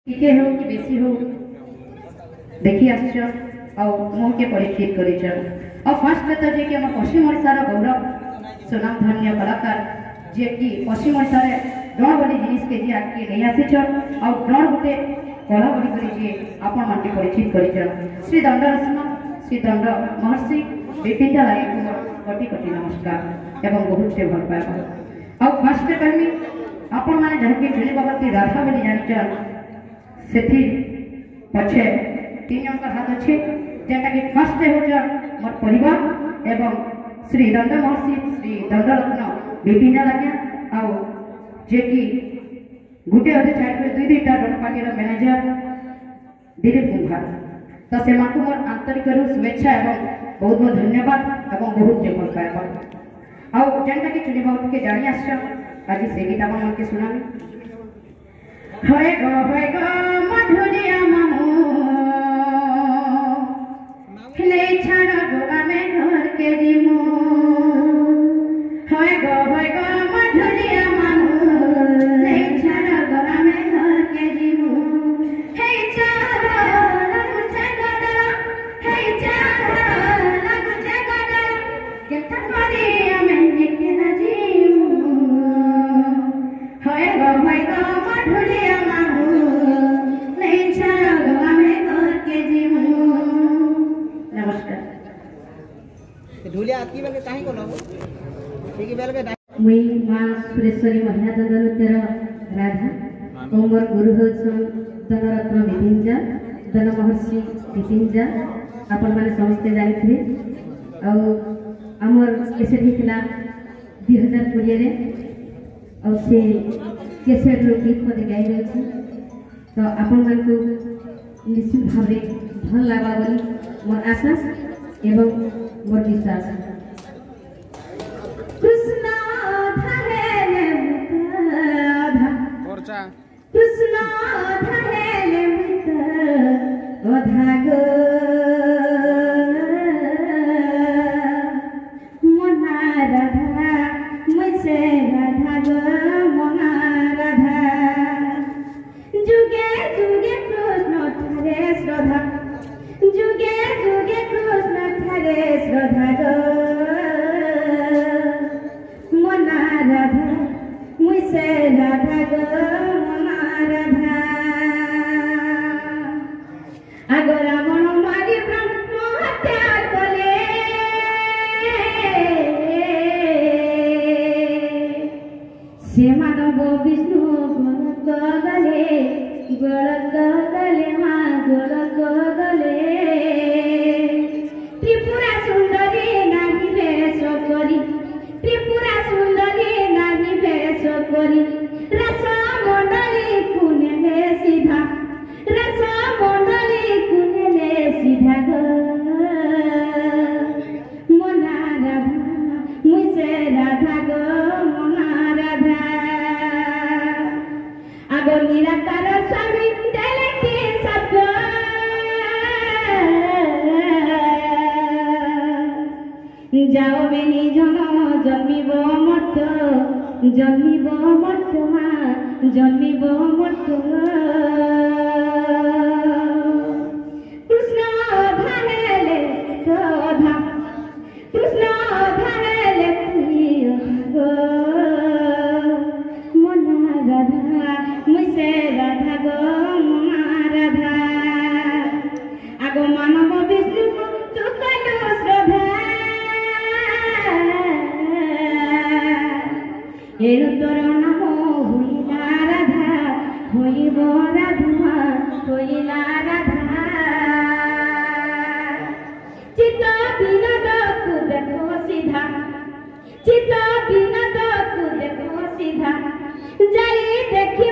टिके हो कि बेसी हो देखी आस मोके परिचित कर फास्ट तो जे कि हम पश्चिम ओडिशार गौरव सुनाम धन्य कलाकार जे कि पश्चिम ओडिशार ड्रोन बोली जिनिस के जी आगे नहीं आसीच आ ड्रोन गोटे कला बोली कर जी आपण मानके परिचित कर श्री दंड रत्न श्री दंड महर्षि विपिन राय कोटि कोटि नमस्कार एवं बहुत से भल पाइबा आ फास्ट कहमी आपण माने जहाँकि चुनी बाबती राधा बोली जानिचन सेठी पछे 3 अंक हाथ अच्छे जेटा कि फास्ट हो मोर परिवार एवं श्री दंड महर्षि श्री दंड रत्न विपिन राय आ जे कि गुटे अधे चार दुई दुईटा डोंपाटी मैनेजर दिलीप कुंभार तो से मोर आंतरिक शुभेच्छा एवं बहुत बहुत धन्यवाद एवं बहुत जे भल पाइबा आ जेनटा कि चुनी बाबू के जानी आस आज से गीत आपन के सुनामी होय गो मधुरिया मामू ले छाड़ा गो आमे घर के जीमू होय गो मधुरिया मामू ले छाड़ा गो आमे घर के जीमू हे चारा लगु जगदा हे चारा लगु जगदा केता करे आमे के ना जीमू होय गो मधुरिया मामू ले छाड़ा गो आमे घर के जीमू। नमस्कार ढोलिया आकी बेले काहे कोन ठीक बेले के मुई मां सुरेश्वरी महिला दंडनृत्यर राधा ओमर गुरु होछन दंडरत्न विपिंजा दंड महर्षि विपिंजा आपण माने समस्त जानिथिबे आ हमर कैसेट हितला 2020 रे और से कैसेट रो गीत को गाई रहछि तो आपण मान को निश्चित भावे भल लागा बोली मोर आशा एवं मोर विश्वास कृष्ण धरेले मुता कृष्ण धरेले मुता ओधा गो मना राधा मुझसे राधा गो मना राधा जुगे जुगे कृष्ण धरे श्रद्धा जुगे जुगे कृष्ण धरे श्रद्धा गो मना राधा मुझसे राधा गो मना राधा आगो रावण मारी ब्रह्म हत्या कले से मानव विष्णु गोलक गले माँ गोलक गले त्रिपुरा सुंदरी नाही भेष करी त्रिपुरा सुंदरी नाही भेष करी रस मंडली कुनेले सीधा रस मंडली कुनेले सीधा गो मना राधा मुझसे राधा गो मना राधा आगो निराकार स्वामी देले के सब जाओ बेनी जन जन्मिब मर्त जन्मिब मर्त माँ जन्मिब मर्त कृष्ण धरेले राधा कृष्ण धरेले गो मना राधा मुझसे राधा गो मना राधा आगो मानव विष्णु तू कलो श्रद्धा एनु तोर नाम होइला राधा होइब राधा होइला राधा चित्त विनोद को देखो सीधा चित्त विनोद को देखो सीधा जाई देखी